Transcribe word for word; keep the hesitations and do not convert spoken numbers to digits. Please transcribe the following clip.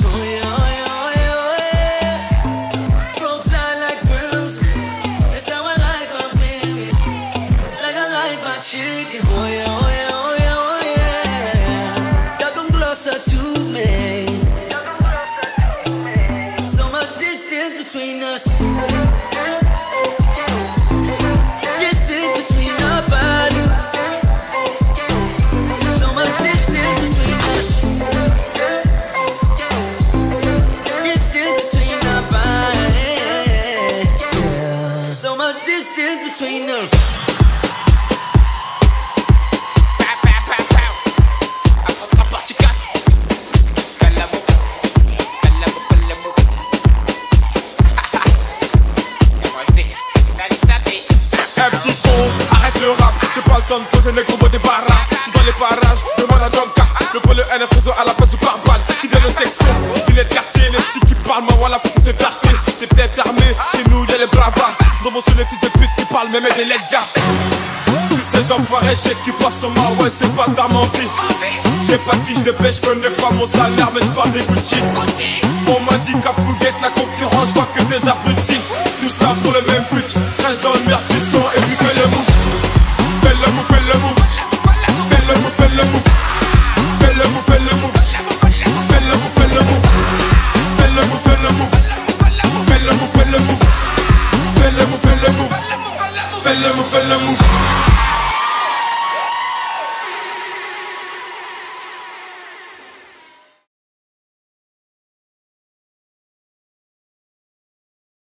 Oh yeah, oh yeah, oh yeah, oh yeah. Roll tight like pearls. That's how I like my baby. Like I like my chicken. Oh yeah, oh yeah, oh yeah, oh yeah. Y'all come closer to me. So much distance between us. Distance between our bodies. So much distance between us. Distance between our bodies. Yeah. So much distance between us. Arrête le rap, j'ai pas le temps de poser les gros mots des baraques. Tu dans les parages, demande à Jonka. Le pôle N F réseau à la place du pare-balles. Qui donne le texte, il est de quartier, les petits qui parlent, moi voilà, faut qu'on s'écarte. T'es peut-être armé, chez nous y'a les bravards. Dans mon seul les fils de pute qui parlent, même des lettres gars. Tous ces enfoirés chèques qui passent sur ma ouais, c'est pas ta menti. J'ai pas de fiche de pêche, j'connais pas mon salaire, mais j'parle des Gucci. On m'a dit qu'à Fouguette, la concurrence, j'vois que des abrutis. Tous là pour le même but, reste dans le merde, piston, et puis fais le move. Fais le move, fais le move. Fais le move, fais le move. Fais le move, fais le move. Fais le move, fais le move. Fais le move, fais le move. Fais le move, fais le move. Fais le move, fais le move. Fais le move, fais le move.